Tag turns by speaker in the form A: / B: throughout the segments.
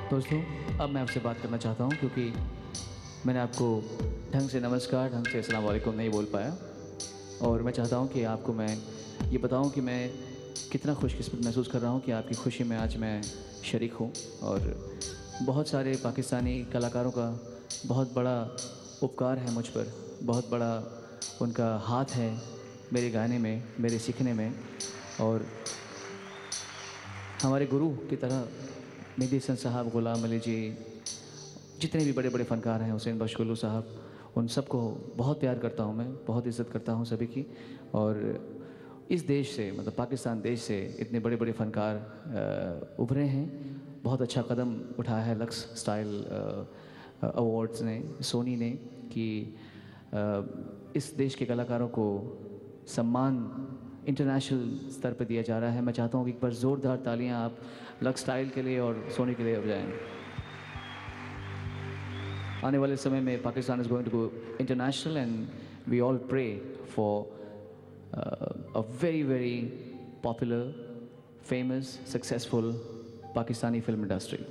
A: दोस्तों, अब मैं आपसे बात करना चाहता हूँ क्योंकि मैंने आपको ढंग से नमस्कार, ढंग से अस्सलाम वालेकुम नहीं बोल पाया। और मैं चाहता हूँ कि आपको मैं ये बताऊँ कि मैं कितना खुशकिस्मत महसूस कर रहा हूँ कि आपकी खुशी में आज मैं शरीक हूँ। और बहुत सारे पाकिस्तानी कलाकारों का बहुत बड़ा उपकार है मुझ पर, बहुत बड़ा उनका हाथ है मेरे गाने में, मेरे सीखने में। और हमारे गुरु की तरह मेहदी हसन साहब, ग़ुलाम अली जी, जितने भी बड़े बड़े फ़नकार हैं, हुसैन बख्श साहब, उन सबको बहुत प्यार करता हूँ मैं, बहुत इज़्ज़त करता हूँ सभी की। और इस देश से, मतलब पाकिस्तान देश से इतने बड़े बड़े फ़नकार उभरे हैं। बहुत अच्छा कदम उठाया है लक्स स्टाइल अवार्ड्स ने, सोनी ने, कि इस देश के कलाकारों को सम्मान इंटरनेशनल स्तर पर दिया जा रहा है। मैं चाहता हूँ कि एक बार ज़ोरदार तालियां आप लक्स स्टाइल के लिए और सोनी के लिए बजाएं। आने वाले समय में Pakistan is going to go international and we all pray for a very very popular, famous, successful Pakistani film industry.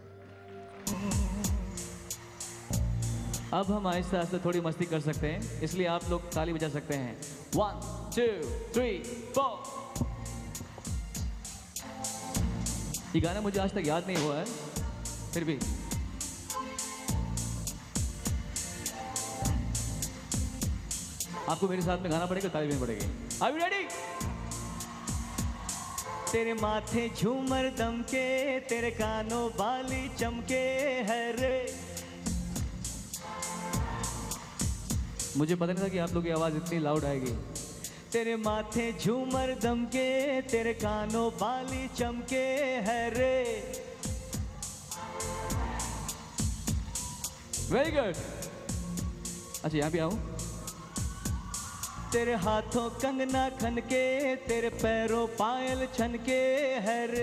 A: अब हम आहिस्ते आहिस्ते थोड़ी मस्ती कर सकते हैं, इसलिए आप लोग ताली बजा सकते हैं। 1 2 3 4। ये गाना मुझे आज तक याद नहीं हुआ है, फिर भी आपको मेरे साथ में गाना पड़ेगा, ताली बजानी पड़ेगी। Are you ready? तेरे माथे झूमर दमके, तेरे कानों बाली चमके है रे। मुझे पता नहीं था कि आप लोगों की आवाज इतनी लाउड आएगी। तेरे माथे झूमर दमके, तेरे कानों बाली चमके है रे। Very good. अच्छा, यहाँ पे आऊं। तेरे हाथों कंगना खनके, तेरे पैरों पायल छनके है रे।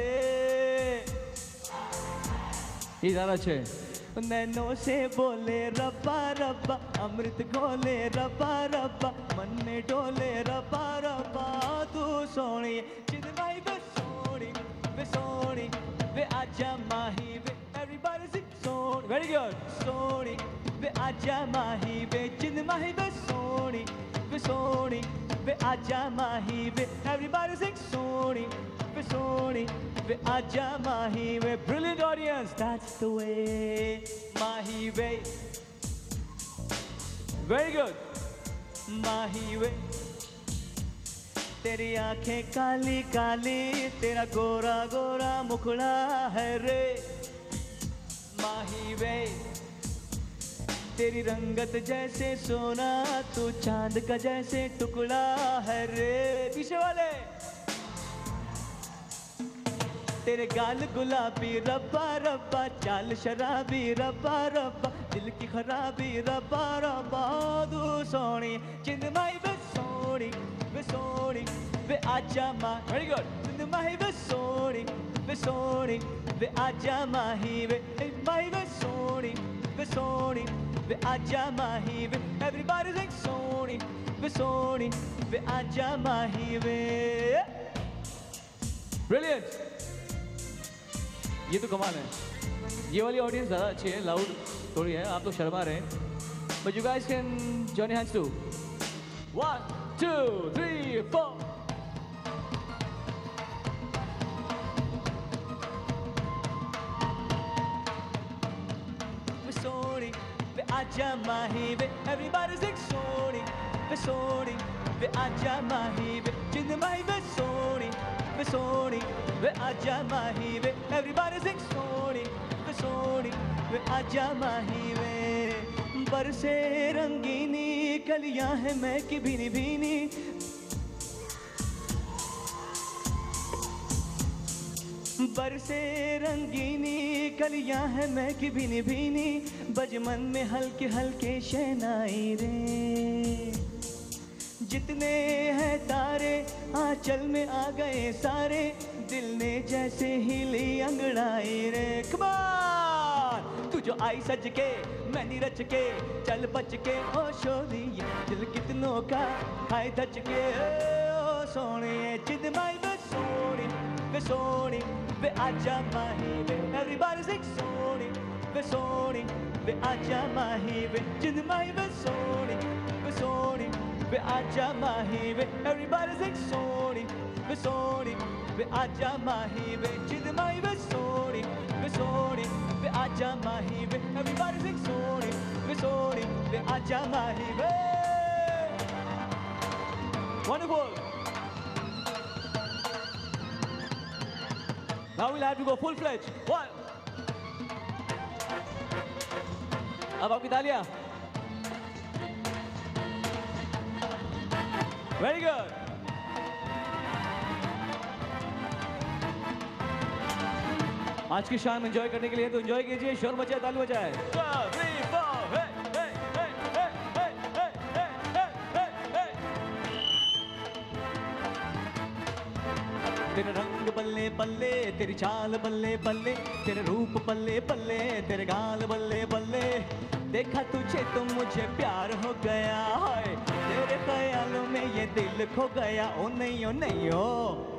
A: ये ज़्यादा अच्छे। नैनों से बोले रब्बा रब्बा, अमृत घोले रब्बा रब्बा, मन में डोले रब्बा रब्बा। तू सोनी चिदमाई वे सोनी, वे सोनी, वे आजा माही वे। एवरीबॉडी सिंग सोनी। Very good. सोनी वे आजा माही वे, चिदमाई वे सोनी, वे सोनी, वे आजा माही वे। Everybody sing सोनी, वे सोनी, वे आजा माही वे। Brilliant audience, that's the way, Mahi way. Very good, माही वे। तेरी आंखें काली काली, तेरा गोरा गोरा मुखड़ा है रे। माही वे। तेरी रंगत जैसे सोना, तू चांद का जैसे टुकड़ा है रे। पीछे वाले। तेरे गाल गुलाबी रब्बा रब्बा, चाल शराबी रब्बा रब्बा, दिल की खराबी रब्बा रब्बा। तू सोनी चिंदमाई वे सोनी, वे सोनी, वे आजा माँ। Very good. चिंदमाई वे सोनी, वे सोनी, वे आजा माही वे। माही वे सोनी, वे सोनी, वे आजा माही वे। Everybody sing सोनी, वे सोनी, वे आजा माही वे। Brilliant। ये तो कमाल है। ये वाली ऑडियंस ज़्यादा अच्छी है, लाउड थोड़ी है, आप लोग शर्मा रहे हैं। But you guys can join your hands too. 1 2 3 4। Soni वे आजा माही वे। Everybody sing सोनी, वे सोनी, वे आजा माही वे। चिंदमाई वे सोनी, वे सोनी, वे आजा माही वे। Everybody sing सोनी, वे सोनी, वे आजा माही वे। बरसे रंगीनी कलियां हैं मैं की भीनी भीनी, बरसे रंगीनी कलियां हैं मैं की भीनी भीनी, बजमन में हल्के हल्के शहनाई रे। जितने हैं तारे आंचल में आ गए सारे, दिल ने जैसे हिली अंगड़ाई रे। कमाल। तू जो आई सज के, मैंने रच के, चल बच के ओ शोरी, दिल कितनों का खाए धच के। ओ सोने चिदमाई वे सोनी, वे सोनी, वे आजा माही वे everybody sing सोनी वे सोनी वे आजा माही वे जिंद माही वे सोनी वे आजा माही वे everybody sing सोनी वे आजा माही वे जिंद माही वे सोनी वे आजा माही वे everybody sing सोनी वे आजा माही वे wonderful. Now we'll have to go full-fledged. One. अब आपकी तालियां. Very good. आज की शाम एंजॉय करने के लिए तो एंजॉय कीजिए, शोर मचाए, ताली बजाए. 2, 3, 4, hey, hey, hey, hey, hey, hey, hey, hey, hey, hey. तेरे रंग बल्ले बल्ले, तेरी चाल बल्ले बल्ले, तेरे रूप बल्ले बल्ले, तेरे गाल बल्ले बल्ले. देखा तुझे तो मुझे प्यार हो गया है, तेरे ख्यालों में ये दिल खो गया. ओ नहीं ओ नहीं ओ.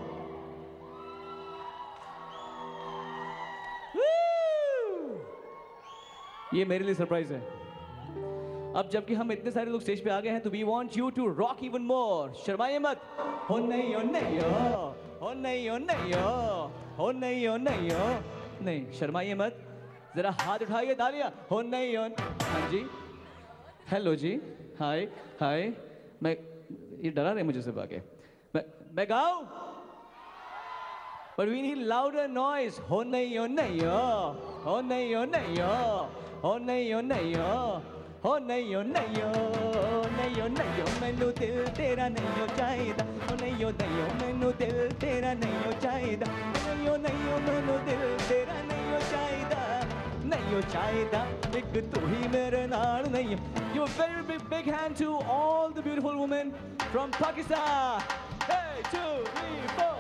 A: ये मेरे लिए सरप्राइज है. अब जबकि हम इतने सारे लोग स्टेज पे आ गए हैं तो we want you to rock even more. शर्माइए मत. हो नहीं ओ नहीं ओ, हो नहीं ओ नहीं ओ, हो नहीं ओ नहीं ओ. नहीं शर्माइए मत, जरा हाथ उठाइए, तालियां. हो नहीं ओ. हाँ जी, हेलो जी, हाय हाय. मैं ये डरा रहे मुझे सब आके. मैं गाऊं but we need louder noise. हो नहीं ओ नहीं ओ, हो नहीं ओ नहीं ओ, हो नहीं ओ नहीं ओ, हो नहीं ओ नहीं ओ, नहीं ओ नहीं ओ. मैनू दिल तेरा नहीं हो चाहिदा. हो नहीं ओ नहीं ओ, मैनू दिल तेरा नहीं हो चाहिदा. नहीं ओ नहीं ओ, मैनू दिल तेरा नहीं हो चाहिदा. नहीं हो चाहिदा, एक तू ही मेरे नाल नहीं हो. You a very big hand to all the beautiful women from Pakistan. Hey, 2, 3, 4.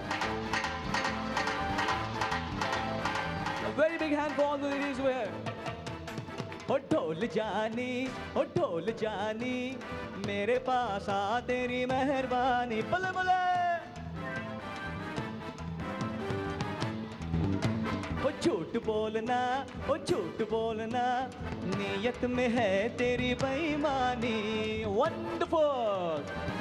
A: A very big hand for all the ladies who are here. ओ ढोल जानी, मेरे पास आ तेरी मेहरबानी. बले बले. ओ झूठ बोलना, नीयत में है तेरी बेईमानी. वंडरफुल.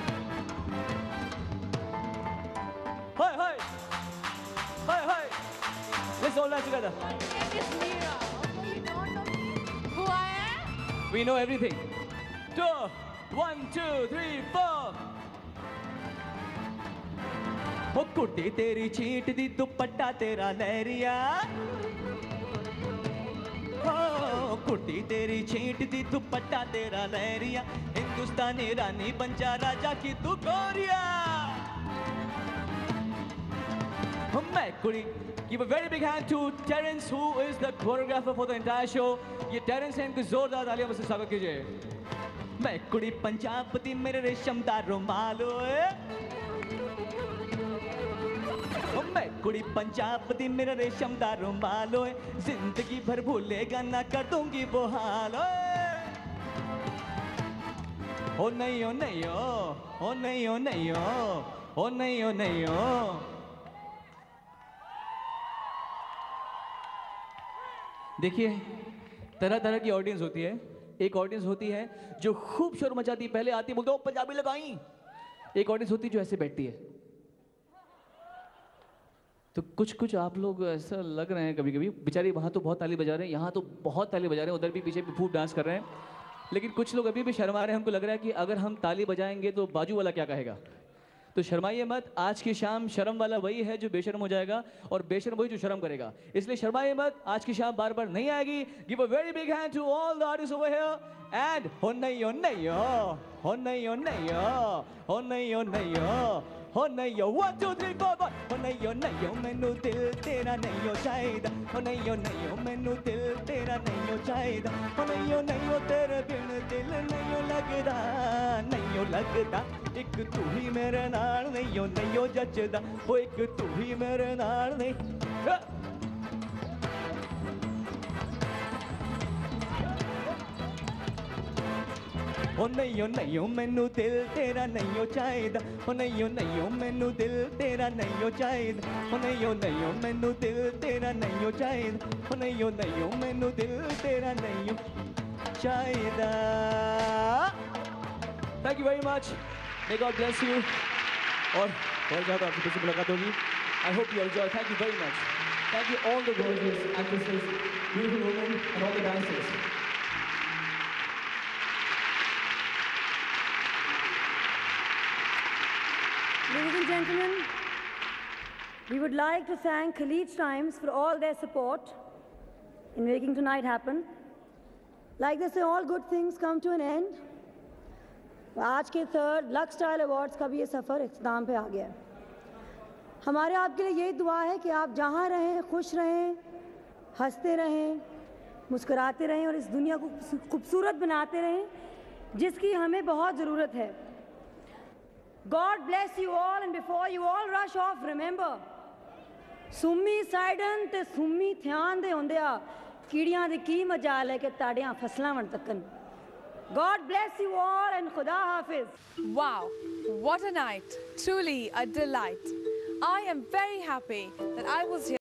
A: हाय हाय हाय हाय. Let's all dance together.
B: My name is Meera. Also, you don't know me? Who I am?
A: We know everything. 2, 1, 2, 3, 4. ओ कुड़ी तेरी छीट दी, दुपट्टा तेरा लहरिया. ओ कुड़ी तेरी छीट दी, दुपट्टा तेरा लहरिया. हिंदुस्तानी रानी बन जा राजा की तू गोरिया. मैं कुड़ी. Give a very big hand to Terence, who is the choreographer for the entire show. ये Terence हैं, इनको जोरदार तालियां बस स्वागत कीजिए. मैं कुड़ी पंजाब दी, मेरे रेशमदार रुमाल ओए. मैं कुड़ी पंजाब दी, मेरा रेशमदार रुमाल ओए. जिंदगी भर भूलेगा ना, कर दूंगी वो हाल ओए. ओ नहीं ओ नहीं ओ, ओ नहीं ओ नहीं ओ, ओ नहीं ओ नहीं ओ. देखिए, तरह तरह की ऑडियंस होती है. एक ऑडियंस होती है जो खूब शोर मचाती, पहले आती बोलते हो पंजाबी लगाई. एक ऑडियंस होती है जो ऐसे बैठती है. तो कुछ आप लोग ऐसा लग रहे हैं कभी कभी, बेचारी वहाँ तो बहुत ताली बजा रहे हैं, यहाँ तो बहुत ताली बजा रहे हैं, उधर भी पीछे भी खूब डांस कर रहे हैं. लेकिन कुछ लोग अभी भी शर्मा रहे हैं. हमको लग रहा है कि अगर हम ताली बजाएंगे तो बाजू वाला क्या कहेगा. तो शर्माइए मत. आज की शाम शर्म वाला वही है जो बेशर्म हो जाएगा, और बेशर्म वही जो शर्म करेगा. इसलिए शर्माइए मत. आज की शाम बार बार नहीं आएगी. Give a very big hand to all the artist over here. And हो नहीं हो नहीं हो, हो नहीं हो नहीं हो, हो नहीं हो नहीं हो, हो नहीं हो. 1 2 3 4 5. हो नहीं हो नहीं हो, मैनू दिल तेरा नहीं हो चाहिदा. हो नहीं हो नहीं हो, मैनू दिल तेरा नहीं हो चाहिदा. हो नहीं हो नहीं हो, तेरे बिन दिल नहीं हो लगदा, नहीं हो लगदा. एक तू ही मेरे नाल नहीं हो जचदा. ओ एक तू ही मेरे नाल नहीं. ओ नहीं ओ मैनू दिल तेरा नहीं ओ चाहिदा ओ नहीं ओ मैनू दिल तेरा नहीं ओ चाहिदा ओ नहीं ओ मैनू दिल तेरा नहीं ओ चाहिदा ओ नहीं ओ मैनू दिल तेरा नहीं ओ चाहिदा thank you very much may God bless you और बहुत ज़्यादा आपसे फिर से मुलाकात होगी I hope you enjoy thank you very much thank you all the gorgeous actresses beautiful women and all the dancers
C: Ladies and gentlemen, we would like to thank Khalid Times for all their support in making tonight happen. Like they say, all good things come to an end. आज के third lux style awards का भी ये सफ़र इख्तिताम पे आ गया है। हमारे आपके लिए यही दुआ है कि आप जहाँ रहें खुश रहें, हंसते रहें, मुस्कुराते रहें और इस दुनिया को खूबसूरत बनाते रहें जिसकी हमें बहुत ज़रूरत है। God bless you all, and before you all rush off, remember, सुम्मी साइडन ते सुम्मी ध्यान दे होंदे आ कीड़ियां दे की मजाल है कि ताड़ियां फसलां वन तकन। God bless you all and Khuda Hafiz.
B: Wow, what a night. Truly a delight. I am very happy that I was here.